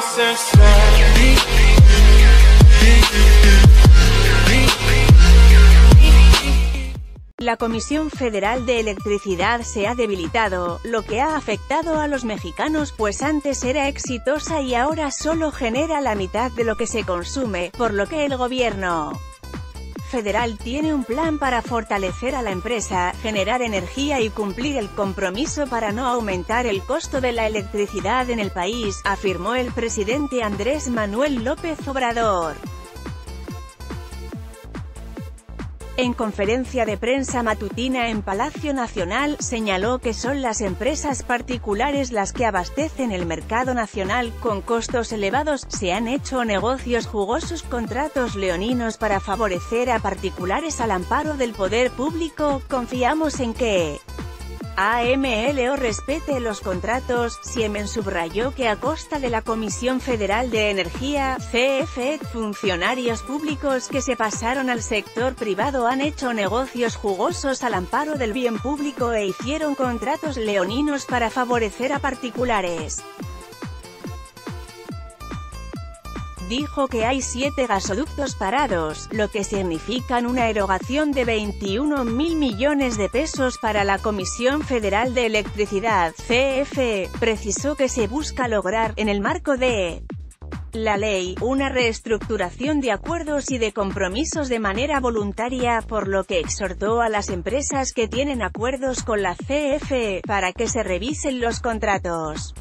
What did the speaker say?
La Comisión Federal de Electricidad se ha debilitado, lo que ha afectado a los mexicanos, pues antes era exitosa y ahora solo genera la mitad de lo que se consume, por lo que el gobierno federal tiene un plan para fortalecer a la empresa, generar energía y cumplir el compromiso para no aumentar el costo de la electricidad en el país, afirmó el presidente Andrés Manuel López Obrador. En conferencia de prensa matutina en Palacio Nacional, señaló que son las empresas particulares las que abastecen el mercado nacional, con costos elevados. Se han hecho negocios jugosos, contratos leoninos para favorecer a particulares al amparo del poder público. Confiamos en que AMLO respete los contratos. Siemens subrayó que a costa de la Comisión Federal de Energía, CFE, funcionarios públicos que se pasaron al sector privado han hecho negocios jugosos al amparo del bien público e hicieron contratos leoninos para favorecer a particulares. Dijo que hay 7 gasoductos parados, lo que significan una erogación de 21.000 millones de pesos para la Comisión Federal de Electricidad, CFE. Precisó que se busca lograr, en el marco de la ley, una reestructuración de acuerdos y de compromisos de manera voluntaria, por lo que exhortó a las empresas que tienen acuerdos con la CFE, para que se revisen los contratos.